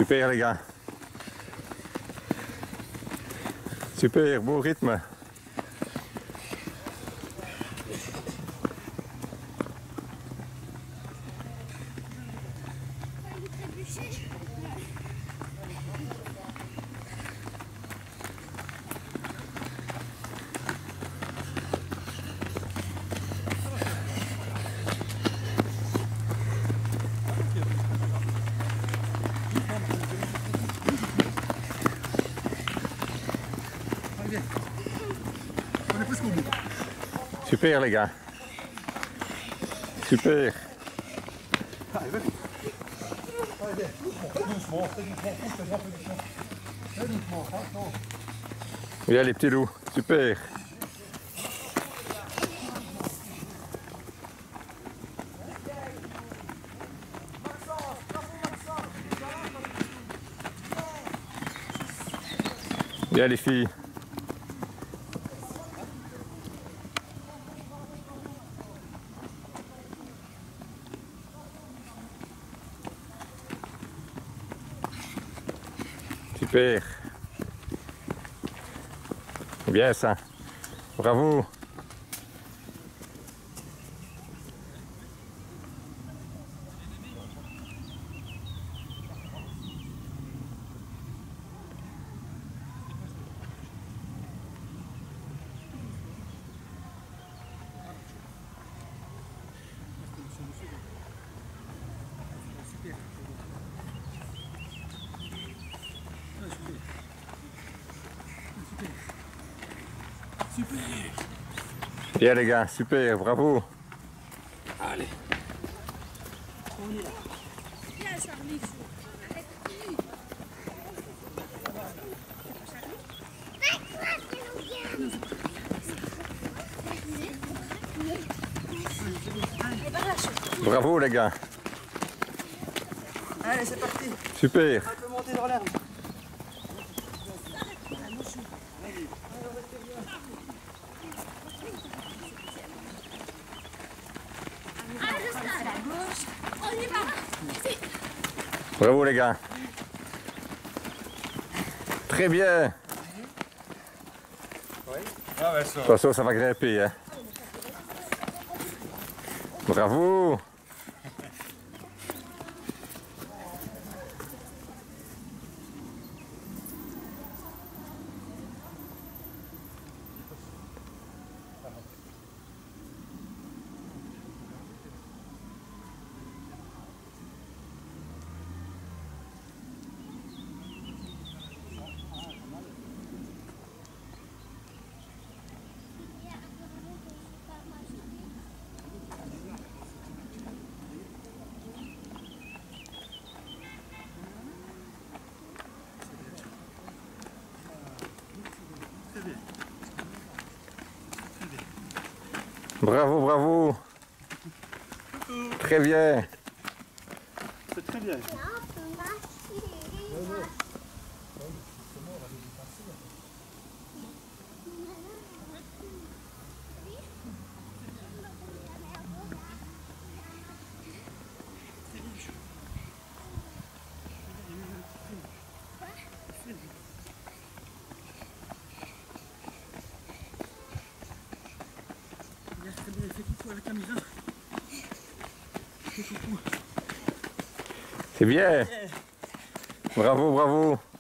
Super les gars. Super, beau rythme. On est presque au bout. Super les gars. Super. Allez, vas-y. Allez, doucement, très doucement, très doucement, attention. Bien les petits loups. Super. Bien les filles. Super. Bien ça. Bravo. Super. Bien les gars, super, bravo. Allez. On est là. Viens Charlie. Bravo les gars. Allez, c'est parti. Super. On peut monter dans l'herbe. Bravo les gars. Très bien. Oui. Ah ouais, ça. Attention, ça va grimper. Hein. Bravo. Bravo, bravo. Très bien. C'est très bien. C'est bien. Bravo, bravo.